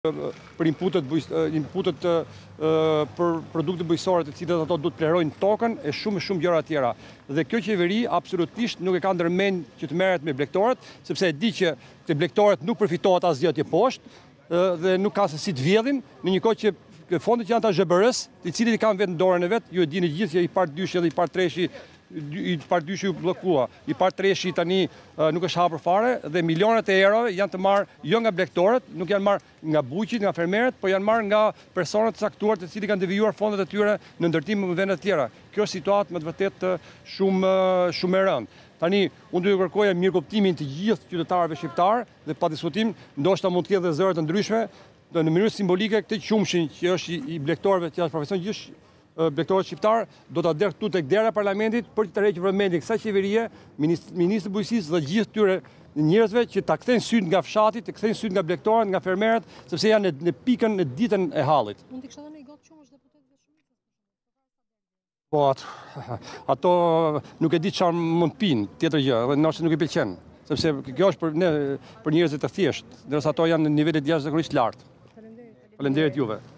për inputet për produkte bujqësore të cilët ato duhet plerojnë tokën e shumë gjëra tjera. Dhe kjo qeveri absolutisht nuk e ka ndërmend që të merret me blegtorët, sepse e di që te blegtorët nuk përfitohet asgjë atje poshtë dhe nuk ka se si të vjedhin, në një kohë që fondet që janë të AZHBR-së, të cilët i kanë vetë në dorën e vet, ju e dini gjithë që i parë dyshi edhe i parë treshi u bllokua, i parë treshi tani nuk është hapur fare dhe milionat e eurove janë të marrë jo nga blegtorët, nuk janë marrë nga buqit, nga fermerët, por janë marrë nga personat caktuar të cilët kanë devijuar fondet e tyre në ndërtim në vende të tjera. Kjo është situatë me të vërtetë shumë e rëndë. Tani, unë duhet kërkoja mirëkuptimin të gjithë qytetarëve shqiptar dhe pa diskutim, ndoshta mund të ketë dhe zëre të ndryshme, në mënyrë simbolike këtë qumshin që është i blegtorëve që janë profesion gjithë blegtorët shqiptar do ta derë këtu tek dera e parlamentit për të tërhequr vëmendjen kësaj qeverie, ministrit të bujqësisë dhe gjithë tyre njerëzve që ta kthejnë syt nga fshati, të kthejnë syt nga blegtorët, nga fermerët, sepse janë në pikën në ditën e hallit. Mund të kishte dhënë gotë qumësh deputetëve shumicës? Po, ato nuk e di çfarë mund pinë, tjetër gjë, dhe nëse nuk i pëlqen, sepse kjo është për njerëzit të thjeshtë, ndërsa ato janë në nivele jashtëzakonisht lartë. Faleminderit juve.